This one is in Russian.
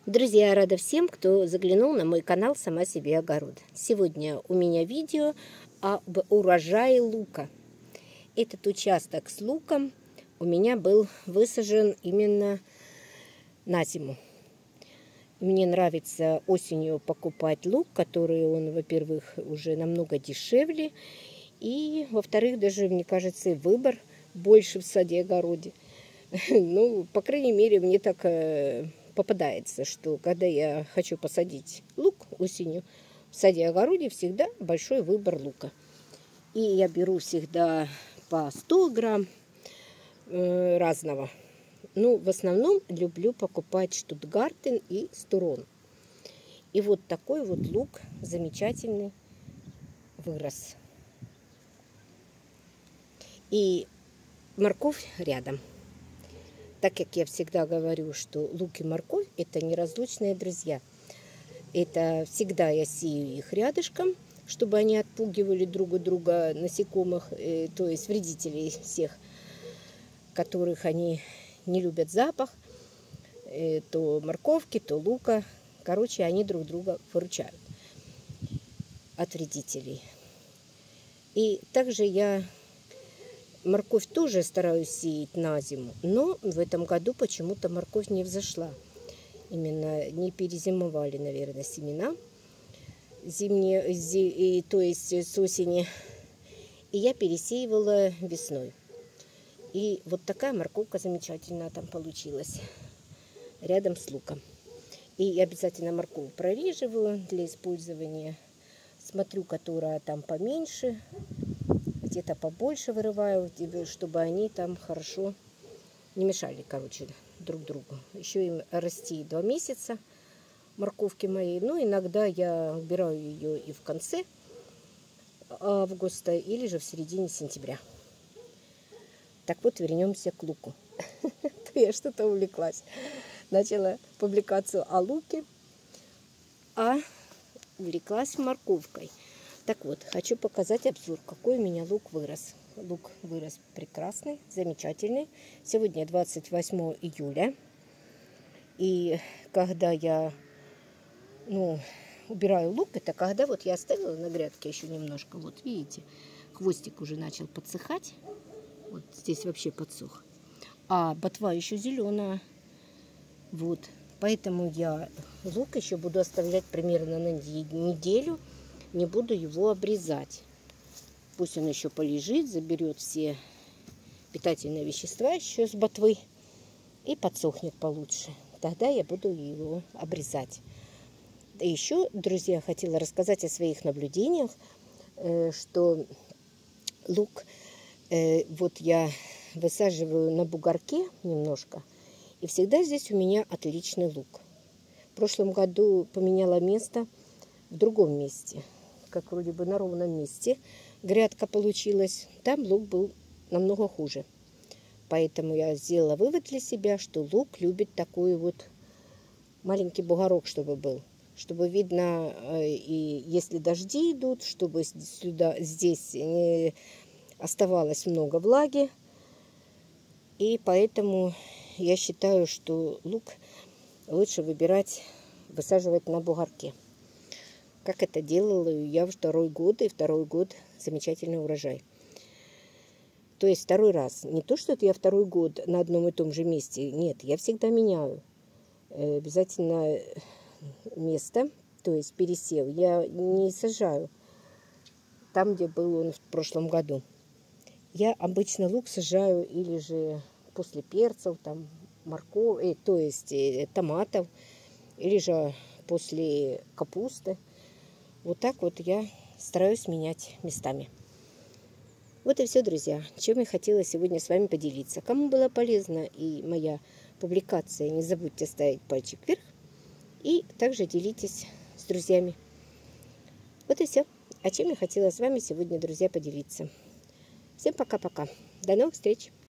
Друзья, рада всем, кто заглянул на мой канал «Сама себе огород». Сегодня у меня видео об урожае лука. Этот участок с луком у меня был высажен именно на зиму. Мне нравится осенью покупать лук, который он, во-первых, уже намного дешевле, и, во-вторых, даже, мне кажется, выбор больше в саде-огороде. Ну, по крайней мере, мне так попадается, что когда я хочу посадить лук осенью, в саде-огороде всегда большой выбор лука. И я беру всегда по 100 грамм разного. Ну, в основном люблю покупать штутгартен и стурон. И вот такой вот лук замечательный вырос. И морковь рядом. Так как я всегда говорю, что лук и морковь – это неразлучные друзья. Это всегда я сею их рядышком, чтобы они отпугивали друг от друга насекомых, то есть вредителей всех, которых они не любят запах, то морковки, то лука. Короче, они друг друга выручают от вредителей. И также я морковь тоже стараюсь сеять на зиму, но в этом году почему-то морковь не взошла. Именно не перезимовали, наверное, семена зимние, то есть с осени. И я пересеивала весной. И вот такая морковка замечательная там получилась, рядом с луком. И обязательно морковь прореживаю для использования. Смотрю, которая там поменьше, где-то побольше вырываю, чтобы они там хорошо не мешали, короче, друг другу. Еще им расти 2 месяца, морковки моей. Ну, иногда я убираю ее и в конце августа, или же в середине сентября. Так вот, вернемся к луку. Я что-то увлеклась. Начала публикацию о луке, а увлеклась морковкой. Так вот, хочу показать обзор, какой у меня лук вырос. Лук вырос прекрасный, замечательный. Сегодня 28 июля. И когда я убираю лук, это когда вот я оставила на грядке еще немножко. Вот видите, хвостик уже начал подсыхать. Вот здесь вообще подсох. А ботва еще зеленая. Вот. Поэтому я лук еще буду оставлять примерно на неделю. Не буду его обрезать. Пусть он еще полежит, заберет все питательные вещества еще с ботвы и подсохнет получше. Тогда я буду его обрезать. И еще, друзья, хотела рассказать о своих наблюдениях, что лук вот я высаживаю на бугорке немножко, и всегда здесь у меня отличный лук. В прошлом году поменяла место в другом месте, как вроде бы на ровном месте грядка получилась. Там лук был намного хуже. Поэтому я сделала вывод для себя, что лук любит такой вот маленький бугорок, чтобы был. Чтобы видно, и если дожди идут, чтобы здесь не оставалось много влаги. И поэтому я считаю, что лук лучше высаживать на бугорке. Как это делала я второй год, и второй год замечательный урожай. То есть второй раз. Не то, что я второй год на одном и том же месте. Нет, я всегда меняю. Обязательно место, то есть пересев. Я не сажаю там, где был он в прошлом году. Я обычно лук сажаю или же после перцев, там, моркови, то есть томатов, или же после капусты. Вот так вот я стараюсь менять местами. Вот и все, друзья, чем я хотела сегодня с вами поделиться. Кому было полезно и моя публикация, не забудьте ставить пальчик вверх. И также делитесь с друзьями. Вот и все. О чем я хотела с вами сегодня, друзья, поделиться. Всем пока-пока. До новых встреч.